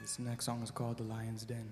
This next song is called The Lion's Den.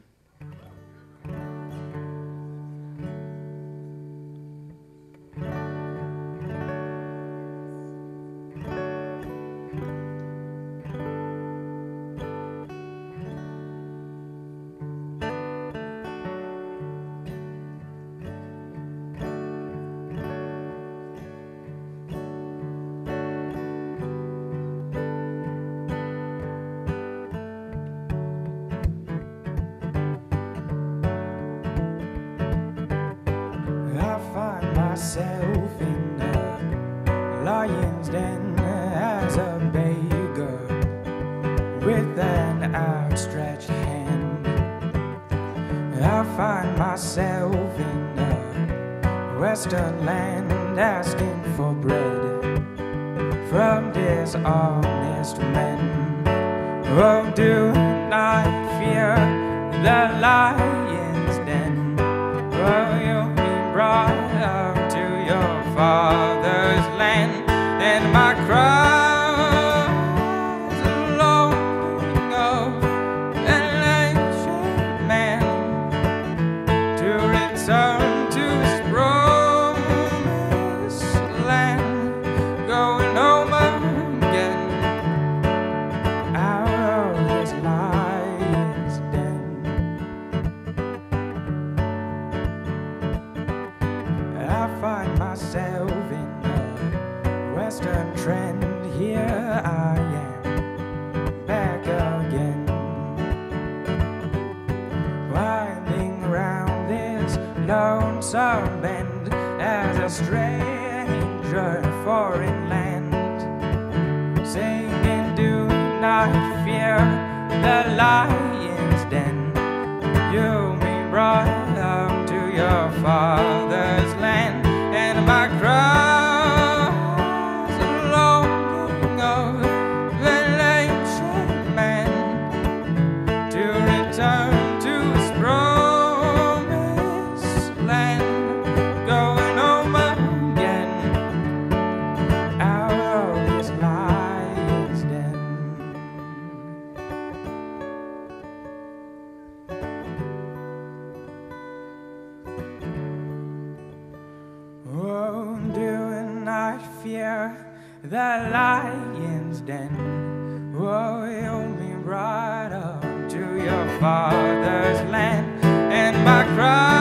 Myself in the lion's den as a beggar with an outstretched hand. I find myself in a western land asking for bread from dishonest men. Oh, do not fear the lion's den. Oh, you'll be brought up to your father's land, and my cries are longing of an ancient man to return to his promised land, going home again out of this lion's den. I find myself in a western trend. Here I am, back again, winding round this lonesome bend as a stranger in foreign land, singing, do not fear the lion's den. You'll be brought up to your father's land, and my cries are longing of an ancient man to return to his promised land, going home again out of this lion's den. Oh, do not fear the lion's den. Oh, you'll be brought up to your father's land, and my cry